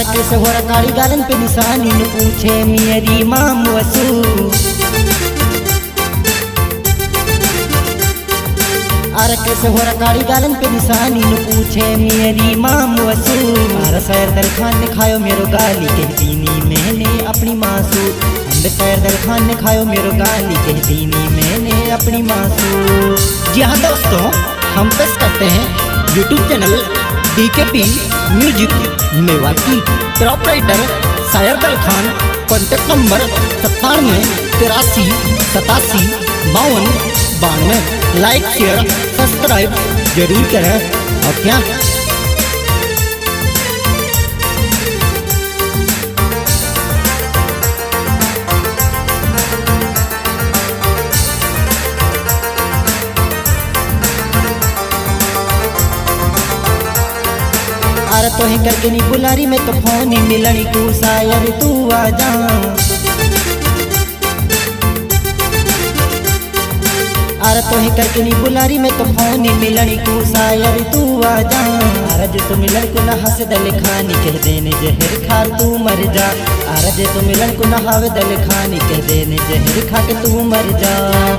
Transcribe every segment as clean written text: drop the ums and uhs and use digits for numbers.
आके सोहरा काली गालन पे निशानी न पूछे मेरी माम वसू। आर के सोहरा काली गालन पे निशानी न पूछे मेरी माम वसू। आर सैर दल खान ने खायो मेरो गाली कह दीनी मैंने अपनी मासू। हम सैर दल खान ने खायो मेरो गाली कह दीनी मैंने अपनी मासू। जी हाँ दोस्तों, हम पेश करते हैं YouTube channel DKP music Mewati. Proprietor Shayar Dal Khan. Contact number 97 83 87 52 92। Like share subscribe जरूर करें। और क्या अरे तो ही करके नहीं बुलारी में तो फोन ही मिलनी तू शायर तू आ जा। अरे तो ही करके नहीं बुलारी में तो फोन ही मिलनी तू शायर तू आ जा। अरे जो तो मिलन को ना हंस दल खानी कह देने जहर खा तू मर जा। अरे जो तो मिलन को ना हावे दल खानी कह देने जहर खा के तू मर जा।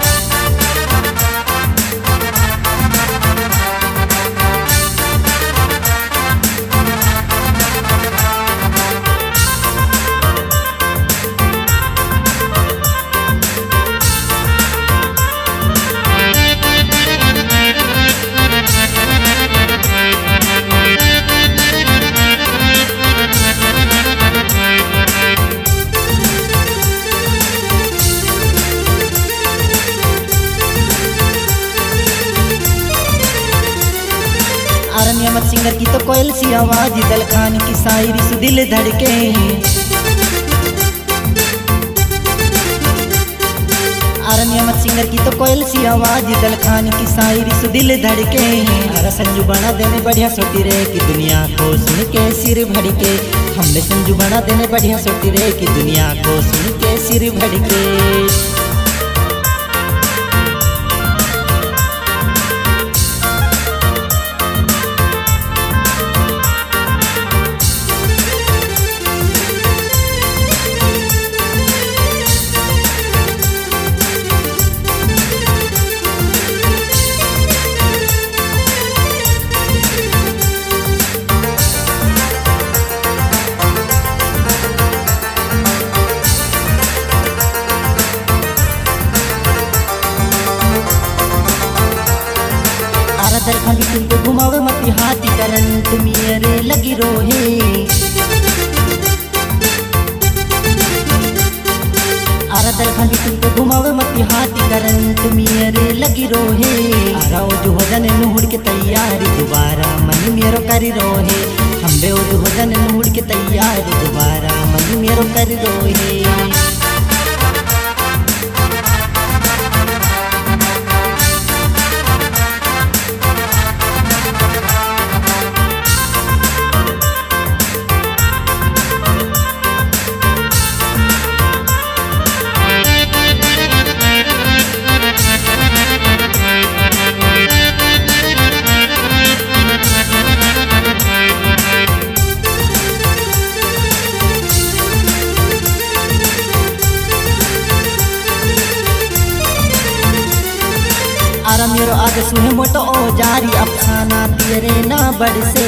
नियमत सिंगर की तो कोयल सी आवाज दल खान की शायरी से दिल धड़के। अरे नियमत सिंगर की तो कोयल सी आवाज दल खान की शायरी से दिल धड़के। अरे संजू बना देने बढ़िया सोती रे कि दुनिया को सुन के सिर भड़के। हमने संजू बना देने बढ़िया सोती रे कि दुनिया को सुन के सिर भड़के। दल खानी तुम पे घुमावे मती हाथी करंट मेरे लगी रोहे। आरा दल खानी तुम पे घुमावे मती हाथी करंट मेरे लगी रोहे। आरा ओ जो हो जाने नुहुड़ के तैयारी दोबारा मन मेरो करी रोहे। हमरे ओ जो हो जाने नुहुड़ के तैयारी दोबारा मन मेरो करी रोहे। आरा मेरो आगे सुने मोटो ओ जारी अफसाना तेरे ना बढ़ से।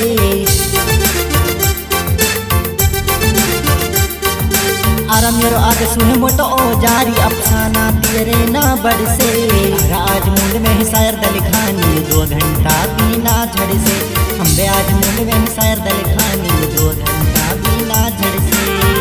आरा मेरो आगे सुने मोटो ओ जारी अफसाना तेरे ना बढ़ से। आज मुंड में ही शायर दल खानी 2 घंटा बिना झड़ से। हमरे आज मुंड में ही शायर दल खानी 2 घंटा बिना झड़ से।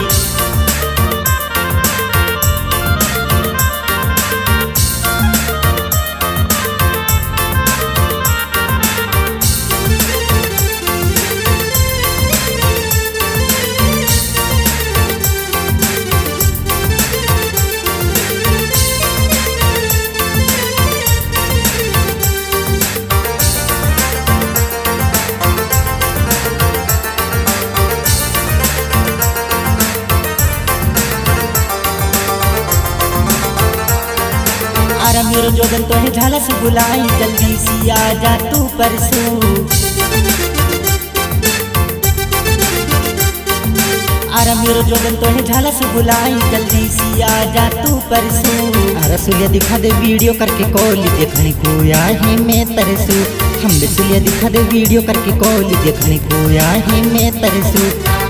आरा मेरो जोगन तो है झाला से बुलाई जल्दी सी आ जा तू परसों। अरे मेरो जोबन तो है झाला से बुलाई, जल्दी सी आ जा तू परसों। अरे सुलिया दिखा दे वीडियो करके कॉल, देखने को आए मैं तरसू। हम भी सुलिया दिखा दे वीडियो करके कॉल, देखने को आए मैं तरसू।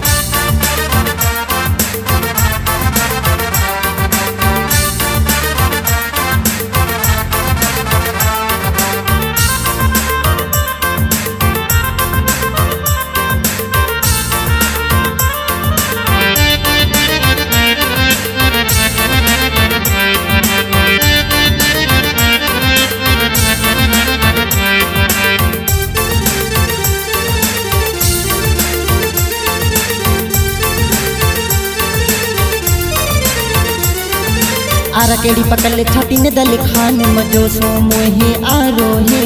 आरा केड़ी पकड़ ले छाती ने दल खाने मजो सो मोहे आरो है।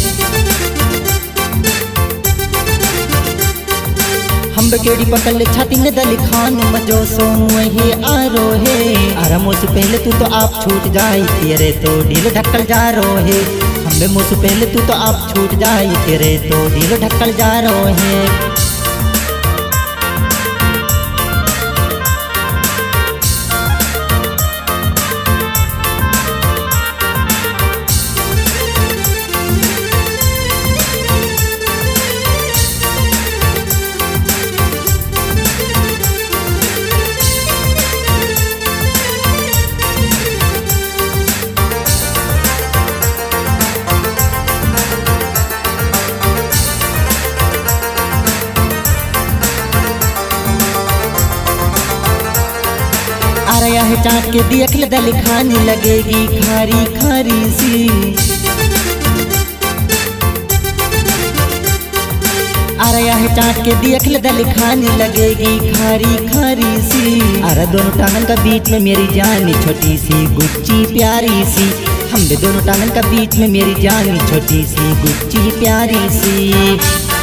हम केड़ी पकड़ ले छाती ने दल खाने मजो सो मोहे आरो है। आरा मोस पहले तू तो आप छूट जाई, तेरे तो ढील ढक्कल जा रो है। हम मोस पहले तू तो आप छूट जाई, तेरे तो ढील ढक्कल जा रो है। अरे यह चाट के देख ले दल खानी लगेगी खारी खारी सी। अरे यह चाट के देख ले दल खानी लगेगी खारी खारी सी। अरे दोनों टांगन का बीच में मेरी जानी छोटी सी गुच्ची प्यारी सी। हम भी दोनों टांगन का बीच में मेरी जानी छोटी सी गुच्ची प्यारी सी।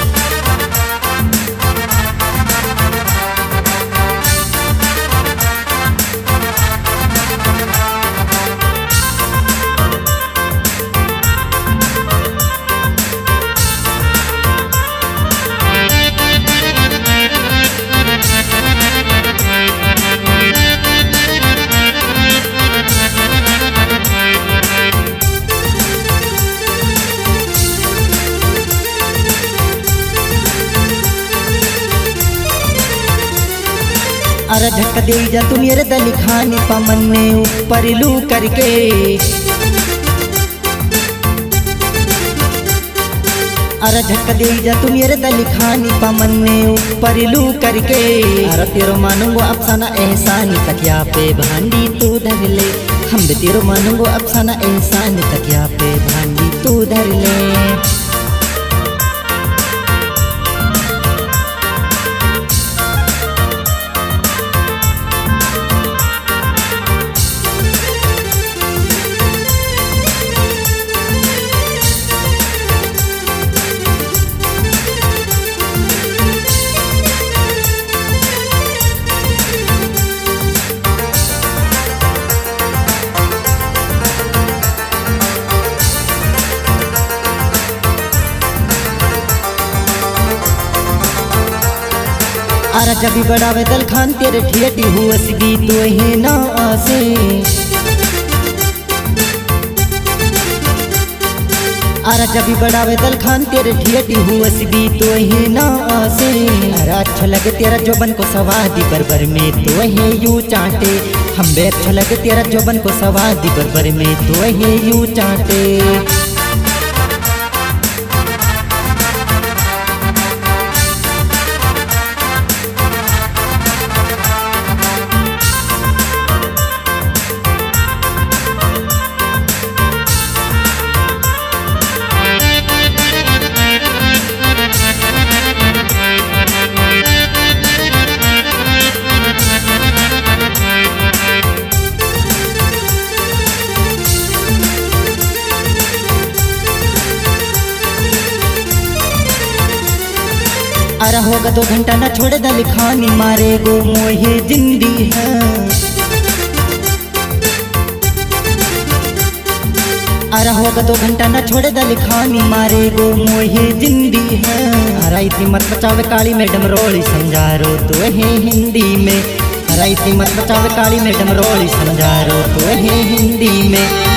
अरे झटका दे जा तू मेरे दल खानी पमन ने ऊपर लू करके। अरे झटका दे जा तू मेरे दल खानी पमन ने ऊपर लू करके। अरे तेरो मानूंगो अफसाना एहसानी, तकिया पे भांडी तू धर ले। हम भी तेरो मानूंगो अफसाना एहसानी, तकिया पे भांडी तू धर ले। अरे जब भी बड़ावे दल खान तेरे ठेठी हुआ भी तो ही ना आसे। अरे जब भी बड़ावे दल खान तेरे ठेठी हुआ भी तो ही ना आसे। अरे अच्छा लगे तेरा जोबन को सवादी बरबर में तो है यूं चाटे। हम भी अच्छा लगे तेरा जोबन को सवादी बरबर में तो है यूं चाटे। अरे होगा 2 घंटा ना छोड़े दल खानी, मारे गो मोहे जिंदी है। अरे होगा 2 घंटा न छोड़े दल खानी मारे गो मोहे जिंदी है। अरे इतनी मत बचावे काली मैडम रोली समझा रो तो है हिंदी में। अरे इतनी मत बचावे काली मैडम रोली समझा रो तो है हिंदी में।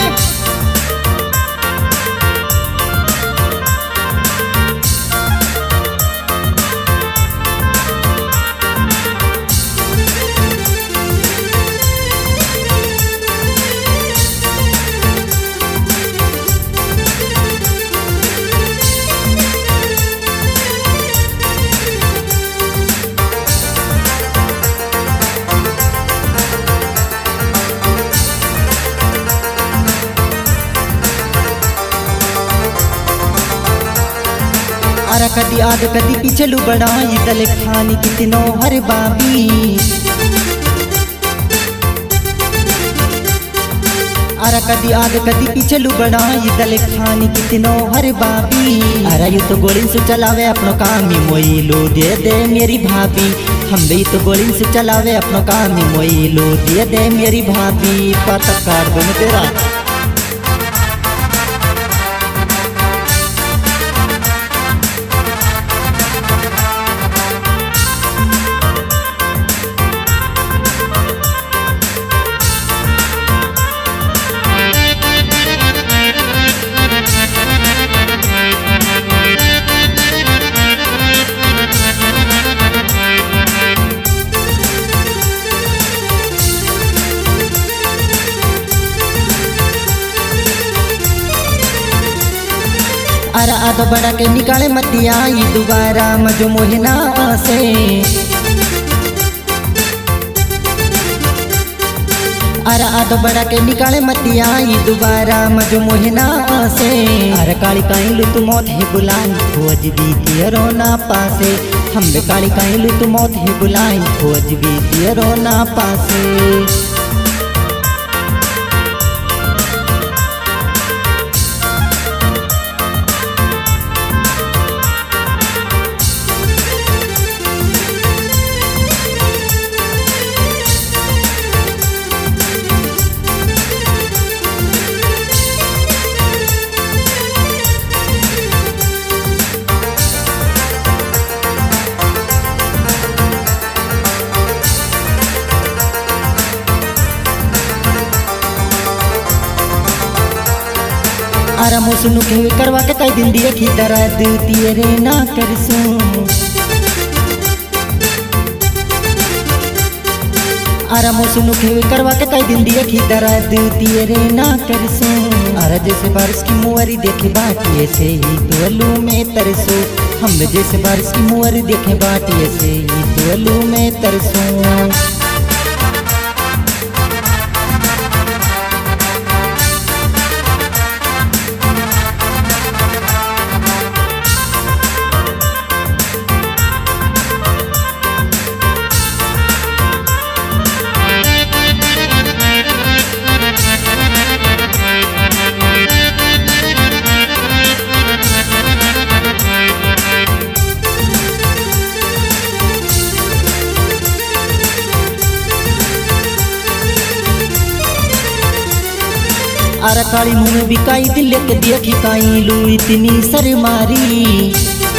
अरे कदी आगे कदी पीछे लू बढ़ाई दल खानी कितनो हर बाबी। अरे कदी आगे कदी पीछे लू बढ़ाई दल खानी कितनो हर बाबी। अरे यू तो गोलिन से चलावे अपनो काम ही मोई लो दे दे मेरी भाभी। हम भी तो गोलिन से चलावे अपनो काम ही मोई लो दे दे मेरी भाभी। पता काट दो तेरा। अरे आदो बड़ा के निकाले मतिया दोबारा मजो मोहना से। अरे आदो बड़ा के निकाले मतिया दोबारा मजो मोहना से। अरे काली काई लू तू मौत है बुलाई खोज भी तेरो ना पासे। हम बे काली काई लू तू मौत है बुलाई खोज भी तेरो ना पासे। अरे मोसनु के करवा के कई दिन दिए की दर्द तेरे ना करसू। अरे मोसनु के करवा के कई दिन दिए की दर्द तेरे ना करसू। अरे जैसे बारिश की मुहरी देखे बाटी ऐसे ही तोलू में तरसू। हम जैसे बारिश की मुहरी देखे बाटी ऐसे ही तोलू में तरसू। अरे काली मुँह में बिकाई दिल के देखी काई लू इतनी सर मारी।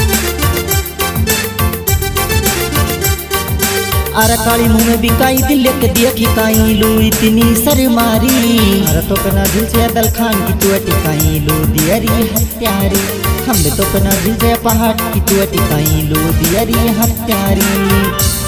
अरे काली मुँह में बिकाई दिल के देखी काई लू इतनी सर मारी। अरे तो कना दिल से दल खान की चुअटी काई लू दियरी हत्यारी। हम तो कना दिल से पहाड़ की चुअटी काई लू दियरी हत्यारी।